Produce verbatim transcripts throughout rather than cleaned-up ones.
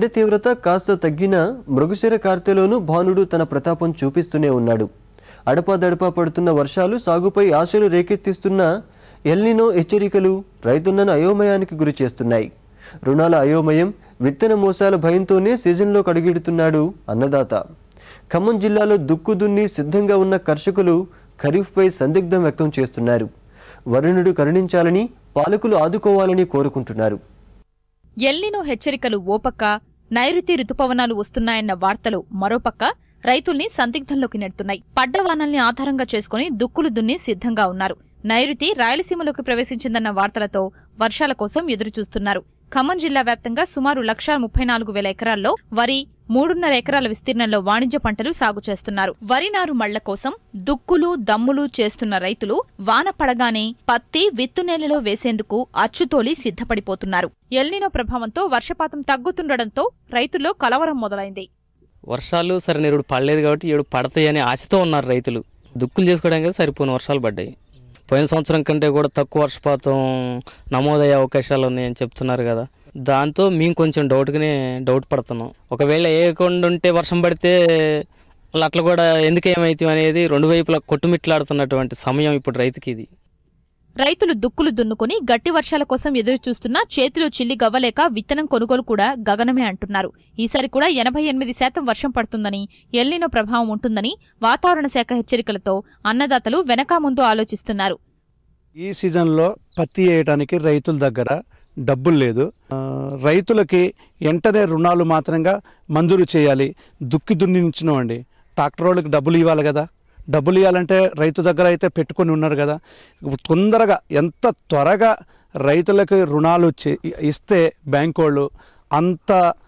ఎండ తీవ్రత కాస్త తగ్గినా మృగశిర కార్తెలోనూ భానుడు తన ప్రతాపం చూపిస్తూనే ఉన్నాడు. అడపాదడపా పడుతున్న వర్షాలు సాగుపై ఆశలు రేకెత్తిస్తున్న ఎల్-నినో హెచ్చరికలు రైతులను అయోమయానికి గురి చేస్తున్నాయి. రుణాల అయోమయం, విత్తన మోసాల భయంతోనే సీజన్లో కడుగిడుతున్నాడు అన్నదాత. ఖమ్మం జిల్లాలో దుక్కు దున్ని సిద్ధంగా ఉన్న కర్షకులు ఖరీఫ్పై సందిగ్ధం వ్యక్తం చేస్తున్నారు. వరుణుడు కరుణించాలని, పాలకులు ఆదుకోవాలని కోరుకుంటున్నారు. ఎల్-నినో హెచ్చరికలు ఓపక్క, నైరుతి రుతుపవనాలు వస్తున్నాయన్న వార్తలు మరోపక్క రైతుల్ని సందిగ్ధంలోకి నెడుతున్నాయి. పడ్డ వానల్ని ఆధారంగా చేసుకుని దుక్కులు దున్ని సిద్ధంగా ఉన్నారు. నైరుతి రాయలసీమలోకి ప్రవేశించిందన్న వార్తలతో వర్షాల కోసం ఎదురుచూస్తున్నారు. ఖమ్మం జిల్లా వ్యాప్తంగా సుమారు లక్షా ముప్పై నాలుగు వేల ఎకరాల్లో వరి, మూడున్నర ఎకరాల విస్తీర్ణంలో వాణిజ్య పంటలు సాగు చేస్తున్నారు. వరి నారు మళ్ల కోసం దుక్కులు దమ్ములు చేస్తున్న రైతులు వాన పడగానే పత్తి విత్తునేలలో వేసేందుకు అచ్చుతోలి సిద్ధపడిపోతున్నారు. ఎల్-నినో ప్రభావంతో వర్షపాతం తగ్గుతుండటంతో రైతుల్లో కలవరం మొదలైంది. వర్షాలు సరైన ఏడు పడలేదు కాబట్టి ఏడు పడతాయని ఆశతో ఉన్నారు రైతులు. దుక్కులు చేసుకోవడానికి సరిపోయిన వర్షాలు పడ్డాయి. పోయిన సంవత్సరం కంటే కూడా తక్కువ వర్షపాతం నమోదయ్యే అవకాశాలు ఉన్నాయని చెప్తున్నారు కదా. దాంతో మేము కొంచెం డౌట్గానే డౌట్ పడుతున్నాం. ఒకవేళ వేయకుండా ఉంటే వర్షం పడితే అట్లా కూడా ఎందుకు ఏమైతే అనేది రెండు వైపులా కొట్టుమిట్లాడుతున్నటువంటి సమయం ఇప్పుడు రైతుకి ఇది. రైతులు దుక్కులు దున్నుకుని గట్టి వర్షాల కోసం ఎదురు చూస్తున్నా చేతిలో చిల్లి గవ్వలేక విత్తనం కొనుగోలు కూడా గగనమే అంటున్నారు. ఈసారి కూడా ఎనభై ఎనిమిది శాతం వర్షం పడుతుందని, ఎల్-నినో ప్రభావం ఉంటుందని వాతావరణ శాఖ హెచ్చరికలతో అన్నదాతలు వెనకా ముందు ఆలోచిస్తున్నారు. ఈ సీజన్లో పత్తి వేయడానికి రైతుల దగ్గర డబ్బులు లేదు. రైతులకి వెంటనే రుణాలు మాత్రంగా మంజూరు చేయాలి. దుక్కి దున్నించినవండి, ట్రాక్టర్ వాళ్ళకి డబ్బులు ఇవ్వాలి కదా. డబ్బులు ఇవ్వాలంటే రైతు దగ్గర అయితే పెట్టుకొని ఉన్నారు కదా. తొందరగా ఎంత త్వరగా రైతులకు రుణాలు ఇస్తే బ్యాంకు వాళ్ళు అంత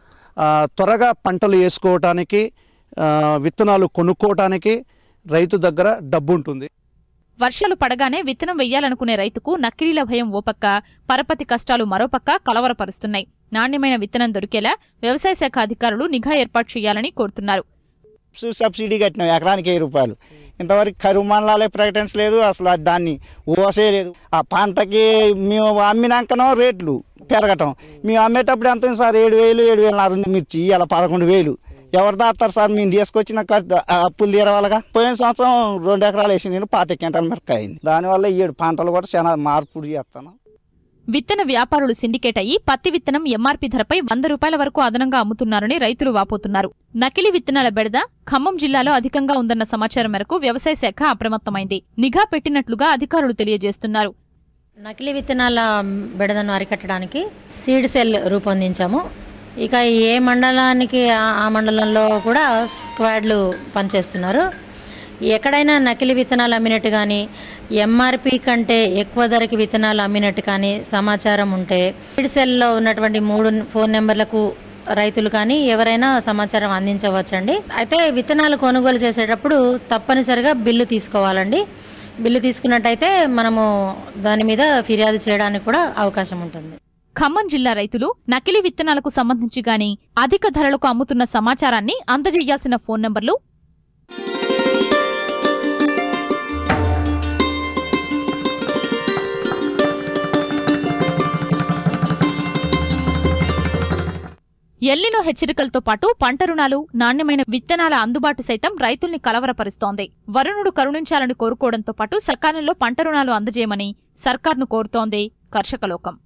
త్వరగా పంటలు వేసుకోవటానికి, విత్తనాలు కొనుక్కోవటానికి రైతు దగ్గర డబ్బు ఉంటుంది. వర్షాలు పడగానే విత్తనం వెయ్యాలనుకునే రైతుకు నకిలీల భయం ఓపక్క, పరపతి కష్టాలు మరోపక్క కలవరపరుస్తున్నాయి. నాణ్యమైన విత్తనం దొరికేలా వ్యవసాయ శాఖ అధికారులు నిఘా ఏర్పాటు చేయాలని కోరుతున్నారు. సబ్సిడీ కట్టినాం ఎకరానికి వెయ్యి రూపాయలు. ఇంతవరకు కరువు మండలాలే ప్రకటించలేదు. అసలు దాన్ని ఓసే లేదు. ఆ పంటకి మేము అమ్మినాకనో రేట్లు పెరగటం. మేము అమ్మేటప్పుడు ఎంత సార్ ఏడు వేలు ఏడు వేల నాలుగు మిర్చి ఇలా పదకొండు వేలు ఎవరు దాస్తారు సార్? మేము తీసుకొచ్చిన అప్పులు తీరవాలగా. పోయిన సంవత్సరం రెండు ఎకరాలు వేసి నేను పాతి క్వింటాల మిరపకాయ అయింది. దానివల్ల ఏడు పంటలు కూడా చాలా మార్పుడు చేస్తాను. విత్తన వ్యాపారులు సిండికేట్ అయ్యి పత్తి విత్తనం ఎంఆర్పీ ధరపై వంద రూపాయల వరకు అదనంగా అమ్ముతున్నారని రైతులు వాపోతున్నారు. నకిలీ విత్తనాల బెడద ఖమ్మం జిల్లాలో అధికంగా ఉందన్న సమాచారం మేరకు వ్యవసాయ శాఖ అప్రమత్తమైంది. నిఘా పెట్టినట్లుగా అధికారులు తెలియజేస్తున్నారు. నకిలీ విత్తనాల బెడదను అరికట్టడానికి సీడ్ సెల్ రూపొందించాము. ఇక ఏ మండలానికి ఆ మండలంలో కూడా స్క్వాడ్లు పనిచేస్తున్నారు. ఎక్కడైనా నకిలీ విత్తనాలు అమ్మినట్టు కానీ, ఎంఆర్పి కంటే ఎక్కువ ధరకి విత్తనాలు అమ్మినట్టు కానీ సమాచారం ఉంటే సీడ్ సెల్లో ఉన్నటువంటి మూడు ఫోన్ నెంబర్లకు రైతులు కానీ ఎవరైనా సమాచారం అందించవచ్చండి. అయితే విత్తనాలు కొనుగోలు చేసేటప్పుడు తప్పనిసరిగా బిల్లు తీసుకోవాలండి. బిల్లు తీసుకున్నట్టయితే మనము దాని మీద ఫిర్యాదు చేయడానికి కూడా అవకాశం ఉంటుంది. ఖమ్మం జిల్లా రైతులు నకిలీ విత్తనాలకు సంబంధించి గాని అధిక ధరలకు అమ్ముతున్న సమాచారాన్ని అందజేయాల్సిన ఫోన్ నంబర్లు ఎల్-నినో హెచ్చరికలతో పాటు పంట రుణాలు, నాణ్యమైన విత్తనాల అందుబాటు సైతం రైతుల్ని కలవరపరుస్తోంది. వరుణుడు కరుణించాలని కోరుకోవడంతో పాటు సకాలంలో పంట రుణాలు అందజేయమని సర్కార్ను కోరుతోంది కర్షక లోకం.